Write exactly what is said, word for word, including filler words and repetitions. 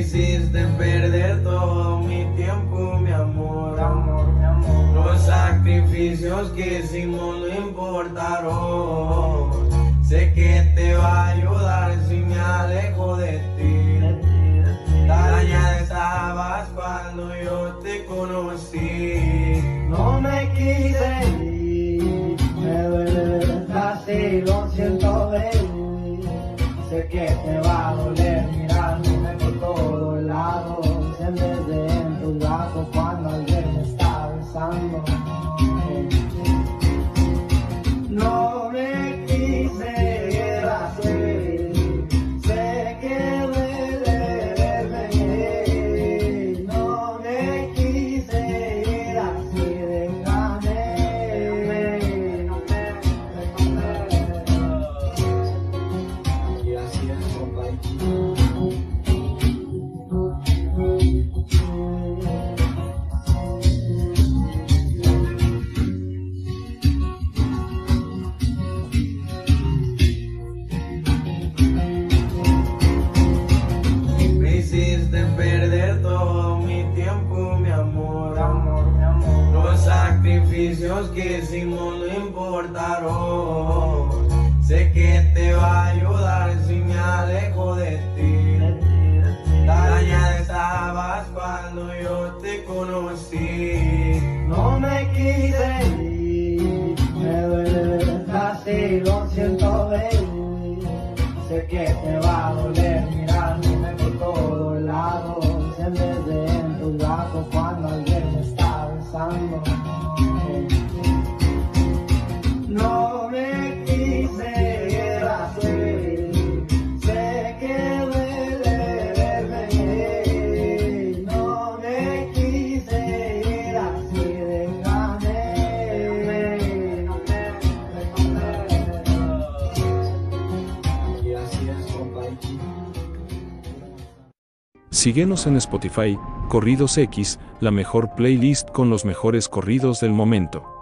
hiciste perder todo mi tiempo, mi amor, amor, mi amor. Los sacrificios que hicimos no importaron. Sé que te va a ayudar si me alejo de ti. Dañada estabas cuando yo te conocí. No me quise ir, me duele así, lo siento, baby. Sé que te va a doler mirándome por todos lados. En vez de en tus brazos cuando alguien me está besando. No me quise ir así, sé que duele verme. No me quise ir así, déjame. Y así es, compa. Perder todo mi tiempo, mi amor, amor, mi amor. Los sacrificios que hicimos no importaron. Sé que te va a ayudar si me alejo de ti. Dañada estabas cuando yo te conocí. No me quise ir, me duele así, lo siento, baby. Sé que te va a doler mirándome por todos lados. En vez de en tus brazos cuando alguien me está besando. No me quise ir así, sé que duele verme. No me quise ir así, déjame. Y así es, compa. Síguenos en Spotify, Corridos X, la mejor playlist con los mejores corridos del momento.